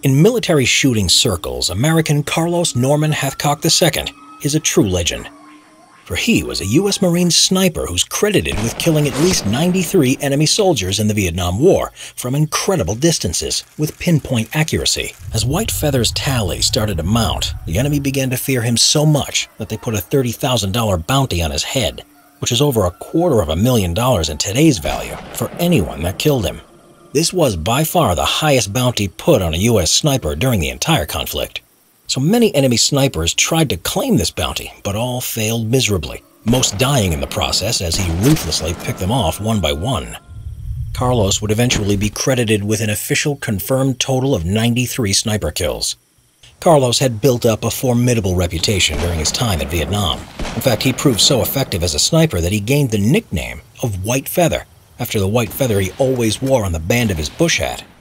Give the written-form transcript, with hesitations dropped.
In military shooting circles, American Carlos Norman Hathcock II is a true legend. For he was a U.S. Marine sniper who's credited with killing at least 93 enemy soldiers in the Vietnam War from incredible distances with pinpoint accuracy. As White Feather's tally started to mount, the enemy began to fear him so much that they put a $30,000 bounty on his head, which is over $250,000 in today's value for anyone that killed him. This was by far the highest bounty put on a U.S. sniper during the entire conflict. So many enemy snipers tried to claim this bounty, but all failed miserably, most dying in the process as he ruthlessly picked them off one by one. Carlos would eventually be credited with an official confirmed total of 93 sniper kills. Carlos had built up a formidable reputation during his time in Vietnam. In fact, he proved so effective as a sniper that he gained the nickname of White Feather, after the white feather he always wore on the band of his bush hat.